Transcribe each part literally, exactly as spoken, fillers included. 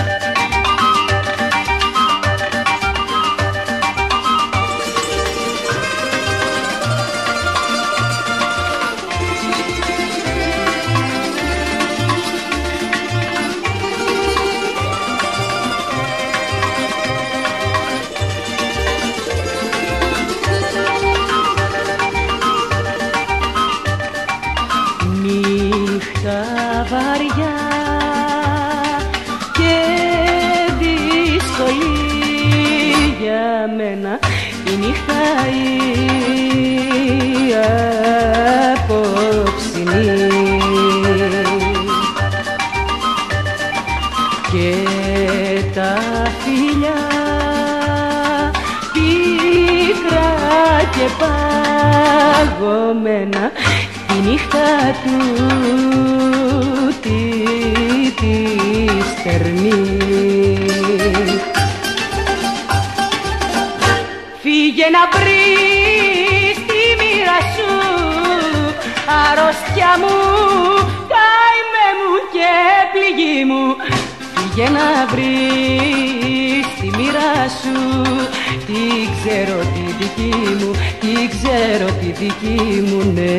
Νύχτα βαριά και δύσκολη για μένα η νύχτα η απόψινή, και τα φιλιά πίκρα και παγωμένα τη νύχτα του τη, τη στερνή. Φύγε να βρεις τη μοίρα σου, αρρώστια μου, καημέ μου και πληγή μου. Φύγε να βρεις τη μοίρα σου, τι ξέρω τη δική μου, τι ξέρω τη δική μου, ναι.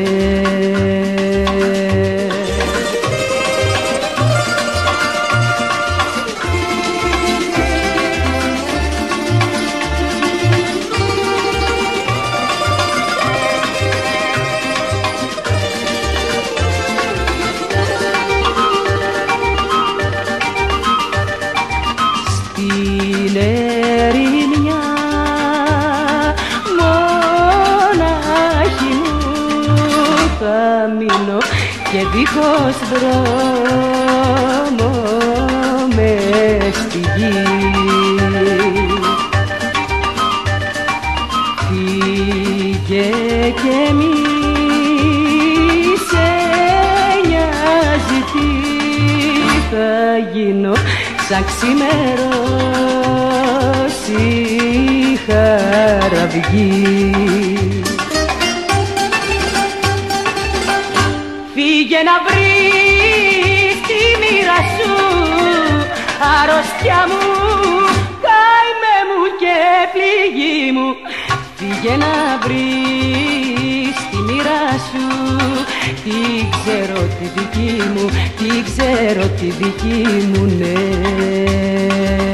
Στην ερημιά μονάχη μου θα μείνω και δίχως δρόμο μες στη γη. Φύγε και μη σε νοιάζει τι θα γίνω σαν ξημερώσει χαραυγή. Φύγε να βρεις τη μοίρα σου, αρρώστια μου, καημέ μου και πληγή μου. Φύγε να βρεις τη μοίρα σου, τι ξέρω τη δική μου, τι ξέρω τη δική μου, ναι.